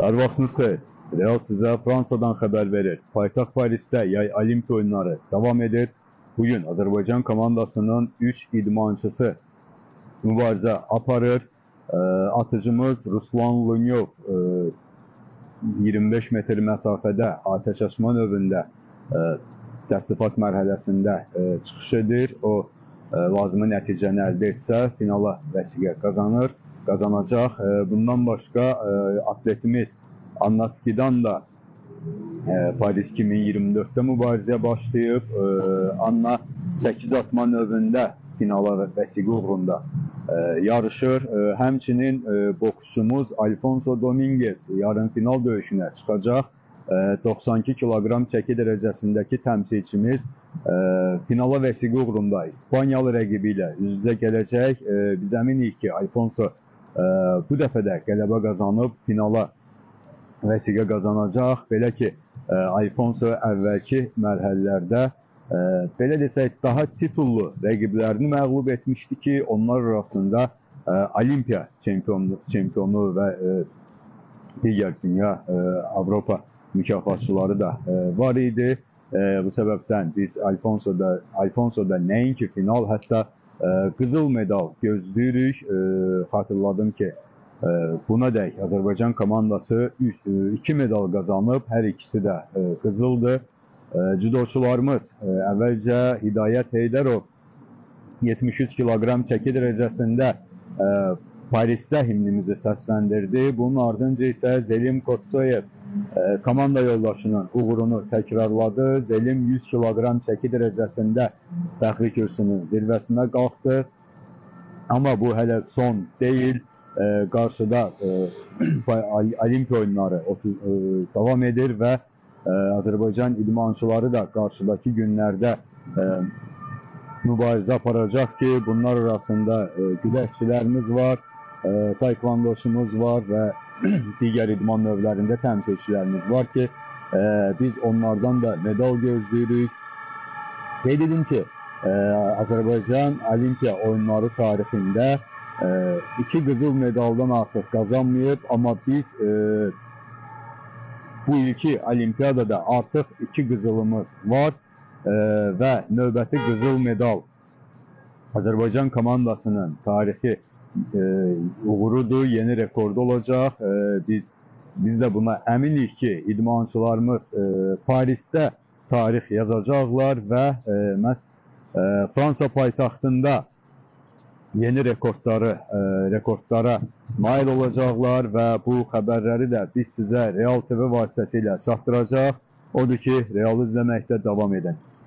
Hər vaxtınız xeyir. Real sizə Fransadan xəbər verir. Paytaxt Parisdə yay olimpiya oyunları davam edir. Bugün Azərbaycan komandasının 3 idmançısı mübarizə aparır. Atıcımız Ruslan Lunyov 25 metr məsafədə atəşaşma növündə təsnifat mərhələsində çıxış edir. O lazımi nəticəni əldə etsə finala vəsiqə qazanacaq. Bundan başqa atletimiz Anna Skidan da Paris 2024'də mübarizəyə başlayıb. Anna 8 atma növündə finala vəsiqə uğrunda yarışır. Həmçinin boksçumuz Alfonso Dominguez yarın final döyüşünə çıxacaq. 92 kilogram çəki dərəcəsindəki təmsilçimiz finala vəsiqə uğrunda İspaniyalı rəqibi ilə üz-üzə gələcək. Biz əminik ki, Alfonso bu dəfə də qələbə qazanıb finala vəsiqə qazanacaq. Belə ki, Alfonso əvvəlki mərhələlərdə belə desək, daha titullu rəqiblərini məğlub etmişdi ki, onlar arasında Olimpiya çempionu və digər dünya, Avropa mükafatçıları da var idi. Bu səbəbdən biz Alfonso'da nəinki final, hətta qızıl medal gözləyirik. Xatırladım ki, buna dək Azərbaycan komandası 2 medal qazanıb, hər ikisi də qızıldır. Judoçularımız əvvəlcə Hidayət Heydərov 73 kilogram çəki dərəcəsində Parisdə himnimizi səsləndirdi. Bunun ardınca isə Zelim Kotsoyev komanda yoldaşının uğurunu təkrarladı. Zelim 100 kilogram çəki dərəcəsində fəxri kürsünün zirvəsinə qalxdı. Amma bu hələ son deyil. Qarşıda olimpiya oyunları davam edir və Azərbaycan idmançıları da qarşıdakı günlərdə mübarizə aparacaq ki, bunlar arasında güləşçilərimiz var, taekvondoçumuz var və digər idman növlərində təmsilçilərimiz var ki, biz onlardan da medal gözləyirik. Qeyd edim ki, Azərbaycan olimpiya oyunları tarixində 2 qızıl medaldan artıq qazanmayıb, amma biz bu ilki olimpiyadada artıq 2 qızılımız var və növbəti qızıl medal Azərbaycan komandasının tarixi uğurudur, yeni rekordu olacaq. Biz də buna əminik ki, idmançılarımız Parisdə tarix yazacaqlar və məhz Fransa paytaxtında yeni rekordlara nail olacaqlar və bu xəbərləri də biz sizə Real TV vasitəsilə çatdıracaq. Odur ki, Real izləməkdə davam edin.